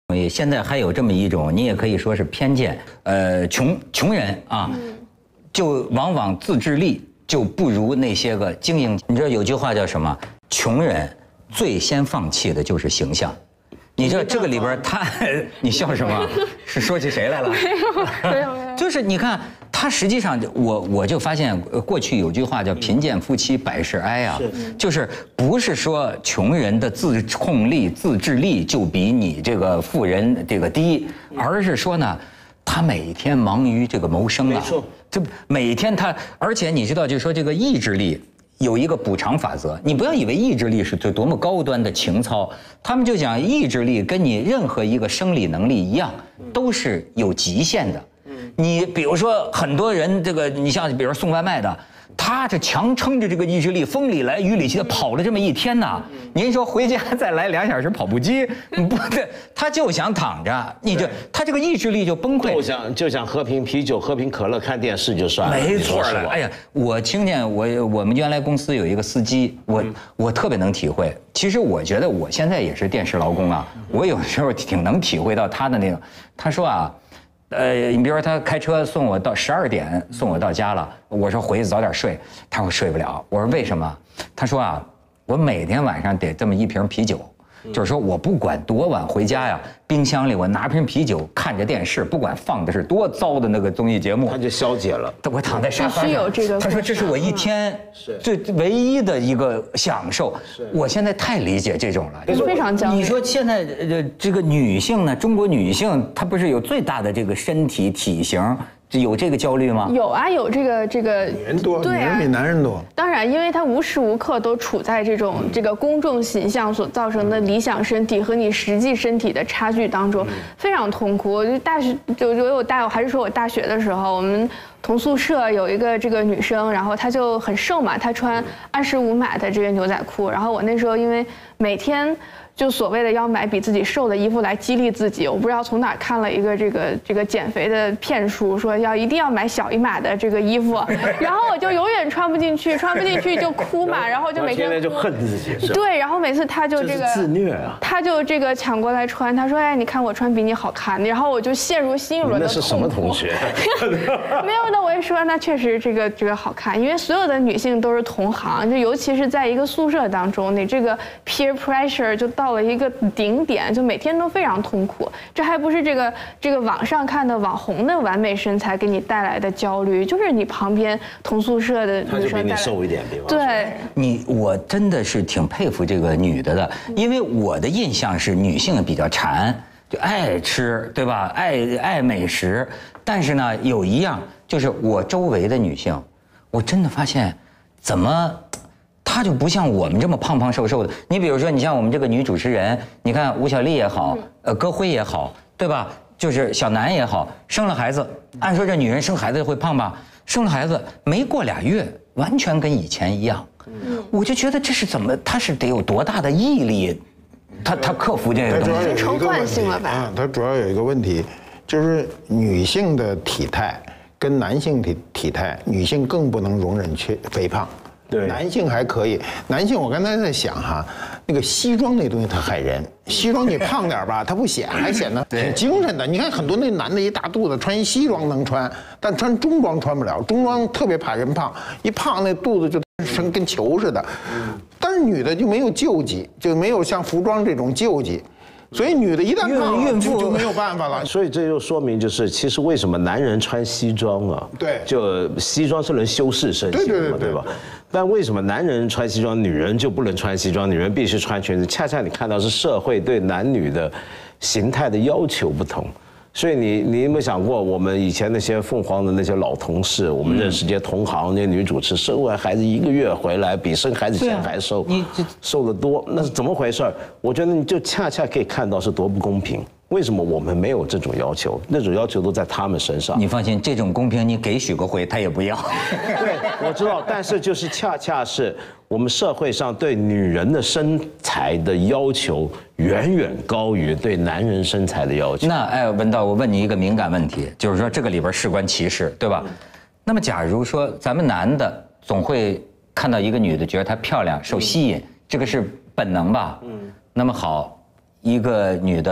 现在还有这么一种，你也可以说是偏见，穷人啊，就往往自制力就不如那些个精英。你知道有句话叫什么？穷人最先放弃的就是形象。你知道这个里边你笑什么？是说起谁来了？ 没有。 就是你看，他实际上我就发现，过去有句话叫“贫贱夫妻百事哀”啊，就是不是说穷人的自控力、自制力就比你这个富人这个低，而是说呢，他每天忙于这个谋生啊，这每天而且你知道，就是说这个意志力。有一个补偿法则，你不要以为意志力是多么高端的情操，他们就讲意志力跟你任何一个生理能力一样，都是有极限的。你比如说很多人这个，你像比如送外卖的，他这强撑着这个意志力，风里来雨里去的跑了这么一天呐。您说回家再来2小时跑步机，不对，他就想躺着，他这个意志力就崩溃。 就想喝瓶啤酒、喝瓶可乐、看电视就算了。 没错了。哎呀，我听见我们原来公司有一个司机，我特别能体会。其实我觉得我现在也是电视劳工啊，我有时候挺能体会到他的那个。他说啊。你比如说他开车送我到12点送我到家了，我说回去早点睡，他说睡不了，我说为什么？他说啊，我每天晚上得这么1瓶啤酒，就是说我不管多晚回家呀，冰箱里我拿瓶啤酒看着电视，不管放的是多糟的那个综艺节目， 他就消解了。 我躺在沙发上，他说这是我一天最唯一的一个享受。我现在太理解这种了， 非常焦虑。 你说现在这个女性呢，中国女性她不是有最大的这个身体体型？有这个焦虑吗？ 有啊，有这个女人多， 对啊， 女人比男人多。 当然，因为他无时无刻都处在这个公众形象所造成的理想身体和你实际身体的差距当中，非常痛苦。我就我还是说我大学的时候，我们同宿舍有一个这个女生，然后她就很瘦嘛，她穿25码的这个牛仔裤，然后我那时候因为每天。就所谓的要买比自己瘦的衣服来激励自己，我不知道从哪看了一个这个减肥的骗术，说一定要买小1码的这个衣服，然后我就永远穿不进去就哭嘛，然后就每天就恨自己。 对，然后每次他就这个自虐啊， 他就这个抢过来穿，他说哎，你看我穿比你好看，然后我就陷入新一轮的痛苦。 那是什么同学？ 没有的，我也说那确实这个好看，因为所有的女性都是同行，就尤其是在一个宿舍当中，你这个 peer pressure 就到了一个顶点，就每天都非常痛苦。这还不是这个网上看的网红的完美身材给你带来的焦虑，就是你旁边同宿舍的女生带来的。 他就比你瘦一点，对吧？ 对， 我真的是挺佩服这个女的，因为我的印象是女性比较馋，就爱吃，对吧？爱美食，但是呢，有一样就是我周围的女性，我真的发现，怎么？她就不像我们这么胖胖瘦瘦的。你比如说，你像我们这个女主持人，你看吴小莉也好，歌辉也好，对吧？就是小南也好，生了孩子，按说这女人生孩子会胖吧？生了孩子没过2月，完全跟以前一样。我就觉得这是怎么？她是得有多大的毅力？她克服这个东西， 成惯性了吧？ 它主要有一个问题，就是女性的体态跟男性体态，女性更不能容忍肥胖。对，男性还可以。男性，我刚才在想哈，那个西装那东西它害人。西装你胖点吧，它不显，还显得挺精神的。你看很多那男的一大肚子，穿西装能穿，但穿中装穿不了。中装特别怕人胖，一胖那肚子就成跟球似的。但是女的就没有救济，就没有像服装这种救济。所以女的一旦胖了，孕妇就没有办法了。 所以这就说明，就是其实为什么男人穿西装啊？ 对， 就西装是能修饰身形嘛，对吧？但为什么男人穿西装，女人就不能穿西装？女人必须穿裙子。恰恰你看到是社会对男女的形态的要求不同。所以你有没有想过，我们以前那些凤凰的那些老同事，我们认识这些同行，那些女主持生完孩子1个月回来，比生孩子前还瘦，瘦得多，那是怎么回事？我觉得你就恰恰可以看到是多不公平。为什么我们没有这种要求？那种要求都在他们身上。 你放心，这种公平你给许个回，他也不要。 对，我知道，但是就是恰恰是我们社会上对女人的身材的要求远远高于对男人身材的要求。 那文道，我问你一个敏感问题，就是说这个里边事关歧视，对吧？那么假如说咱们男的总会看到一个女的，觉得她漂亮，受吸引，这个是本能吧？那么好，一个女的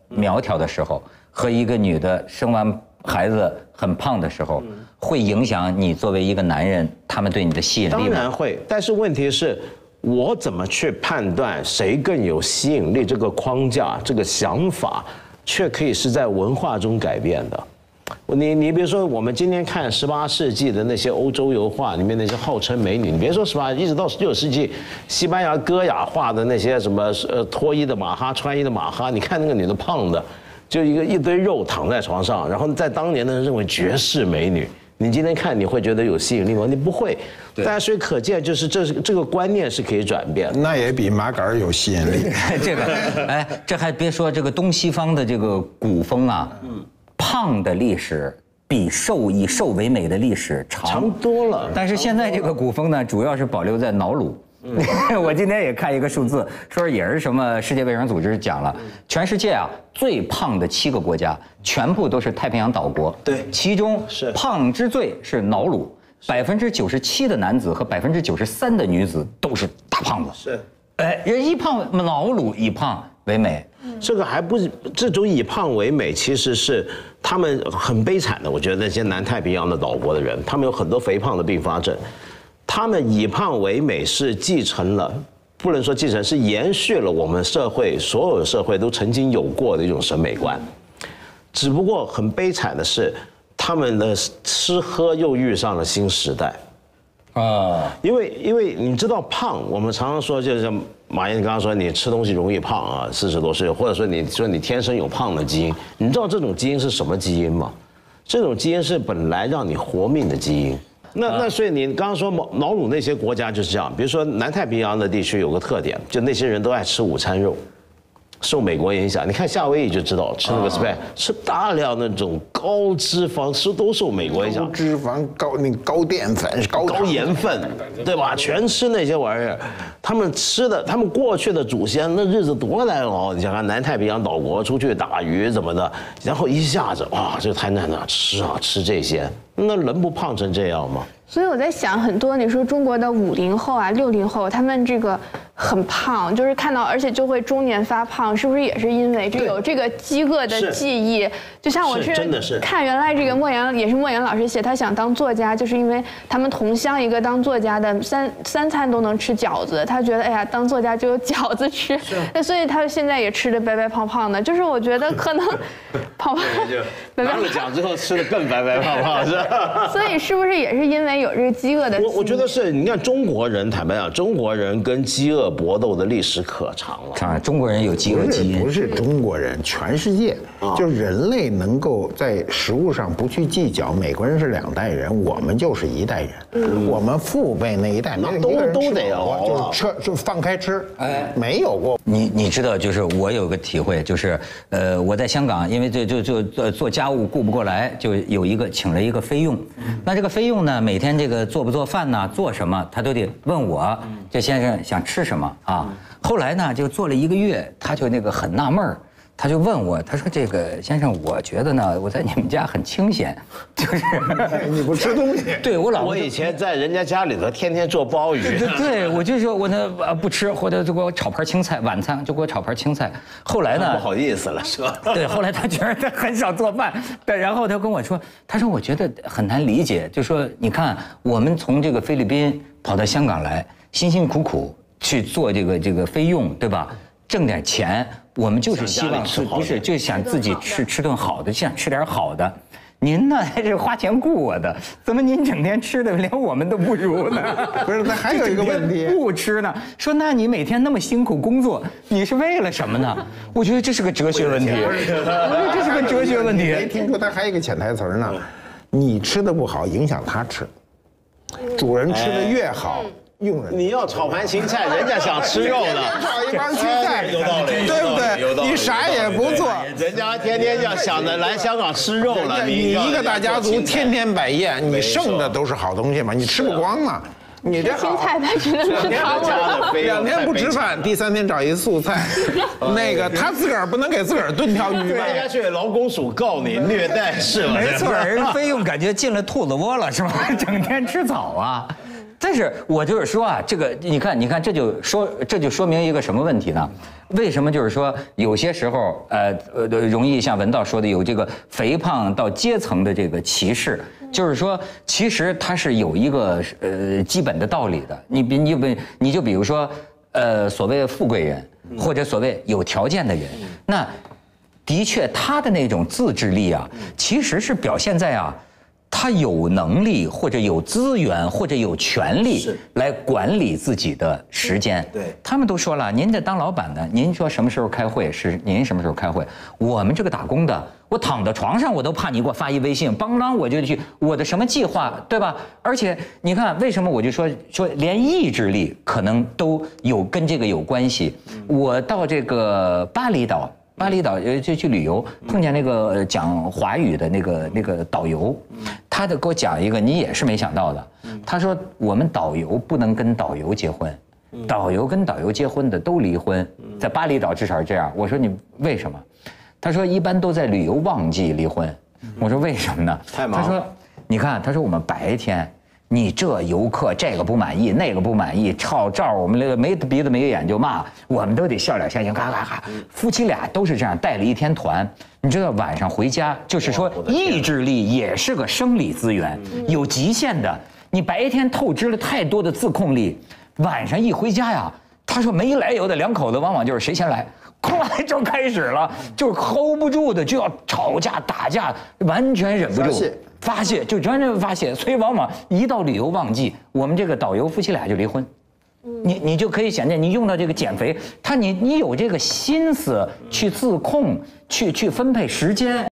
苗条的时候，和一个女的生完孩子很胖的时候，会影响你作为一个男人，他们对你的吸引力吗？ 当然会，但是问题是，我怎么去判断谁更有吸引力？这个框架、这个想法，却可以是在文化中改变的。你比如说，我们今天看18世纪的那些欧洲油画里面那些号称美女，你别说18，一直到19世纪，西班牙歌雅画的那些什么脱衣的马哈、穿衣的马哈，你看那个女的胖的，就一堆肉躺在床上，然后在当年的人认为绝世美女。你今天看你会觉得有吸引力吗？你不会。但所以可见，就是这个观念是可以转变的。 那也比麻杆有吸引力。 这个，哎，这还别说这个东西方的这个古风啊，胖的历史比以瘦为美的历史长多了。 但是现在这个古风呢，主要是保留在瑙鲁。我今天也看一个数字，说也是什么世界卫生组织讲了，全世界啊最胖的7个国家，全部都是太平洋岛国。 对， 其中胖之最是瑙鲁，97%的男子和93%的女子都是大胖子。 是， 哎，人一胖，瑙鲁以胖为美。 这个还不是这种以胖为美，其实是他们很悲惨的。我觉得那些南太平洋的岛国的人，他们有很多肥胖的并发症。他们以胖为美是继承了，不能说继承，是延续了我们社会所有的社会都曾经有过的一种审美观。只不过很悲惨的是，他们的吃喝又遇上了新时代。因为你知道胖，我们常常说就是马燕刚刚说你吃东西容易胖啊，40多岁，或者说你天生有胖的基因，你知道这种基因是什么基因吗？这种基因是本来让你活命的基因。那所以你刚刚说瑙鲁那些国家就是这样，比如说南太平洋的地区有个特点，就那些人都爱吃午餐肉。受美国影响，你看夏威夷就知道，吃那个 spag 吃大量那种高脂肪，都受美国影响。 高脂肪、高淀粉、高盐分，对吧？全吃那些玩意儿。他们过去的祖先那日子多难熬。你想看南太平洋岛国出去打鱼怎么的，然后一下子哇，这个太难了，吃这些，那人不胖成这样吗？ 所以我在想，很多你说中国的50后啊、60后，他们这个很胖，就是看到，而且就会中年发胖，是不是也是因为有这个饥饿的记忆？就像我是看原来这个莫言老师写，他想当作家，就是因为他们同乡一个当作家的三餐都能吃饺子，他觉得哎呀当作家就有饺子吃，那所以他现在也吃得白白胖胖的。就是我觉得可能胖拿了奖之后吃得更白白胖胖是吧？ 所以是不是也是因为有这个饥饿的？ 我觉得是，你看中国人，坦白讲，中国人跟饥饿搏斗的历史可长了。 中国人有饥饿基因， 不是中国人，全世界就是人类能够在食物上不去计较。美国人是2代人，我们就是1代人。我们父辈那一代都得熬， 就放开吃，没有过。 你知道，就是我有个体会，就是我在香港，因为就做家务顾不过来，就请了一个菲佣。那这个菲佣呢，每天这个做不做饭呢，做什么，他都得问我，这先生想吃什么啊？后来呢，就做了1个月，他就那个很纳闷儿。他就问我，他说：“这个先生，我觉得呢，我在你们家很清闲，就是你不吃东西。” 对我以前在人家家里头天天做鲍鱼。 对，我就说我那不吃，或者就给我炒盘青菜，晚餐就给我炒盘青菜。后来呢， 不好意思了，是吧？ 对，后来他觉得他很少做饭，然后他跟我说，他说我觉得很难理解，就说你看我们从这个菲律宾跑到香港来，辛辛苦苦去做这个菲佣，对吧？挣点钱，我们就是希望不是就想自己吃顿好的，想吃点好的。您呢还是花钱雇我的，怎么您整天吃的连我们都不如呢？ 不是，那还有一个问题， 不吃呢。说那你每天那么辛苦工作，你是为了什么呢？我觉得这是个哲学问题。我觉得这是个哲学问题。 没听说他还有一个潜台词呢，你吃的不好影响他吃，主人吃的越好。佣人， 你要炒盘芹菜，人家想吃肉呢。 炒一盘芹菜， 有道理， 对不对？你啥也不做， 人家天天要想着来香港吃肉了。 你一个大家族天天摆宴，你剩的都是好东西嘛，你吃不光啊。你这青菜他只能吃汤了 ，2天不吃饭，第3天找一素菜，那个他自个儿不能给自个儿炖条鱼吗？ 人家去劳工署告你虐待是吗？ 没错，人菲佣感觉进了兔子窝了是吧？整天吃草啊。 但是我就是说啊，这个你看，这就说明一个什么问题呢？为什么就是说有些时候容易像文道说的有这个肥胖到阶层的这个歧视，就是说其实它是有一个基本的道理的。你就比如说所谓富贵人或者所谓有条件的人，那的确他的那种自制力啊，其实是表现在啊。他有能力或者有资源或者有权利来管理自己的时间。 对， 他们都说了，您这当老板的，您说什么时候开会是您什么时候开会。我们这个打工的，我躺在床上我都怕你给我发一微信，邦当我就去我的什么计划，对吧？而且你看，为什么我就说连意志力可能都有跟这个有关系。我到这个巴厘岛就去旅游，碰见那个讲华语的那个导游，他给我讲一个你也是没想到的。他说我们导游不能跟导游结婚，导游跟导游结婚的都离婚，在巴厘岛至少是这样。我说你为什么？他说一般都在旅游旺季离婚。我说为什么呢？ 太忙了。 他说你看，他说我们白天。你这游客这个不满意，那个不满意，照我们那个没鼻子没眼就骂，我们都得笑脸相迎，咔咔咔。夫妻俩都是这样，带了一天团，你知道晚上回家，就是说意志力也是个生理资源，有极限的。你白天透支了太多的自控力，晚上一回家呀，他说没来由的两口子往往就是谁先来。咵就开始了，就是 hold 不住的，就要吵架打架，完全忍不住发泄，就完全发泄。所以往往一到旅游旺季，我们这个导游夫妻俩就离婚。你就可以想见，你用到这个减肥，你有这个心思去自控，去分配时间。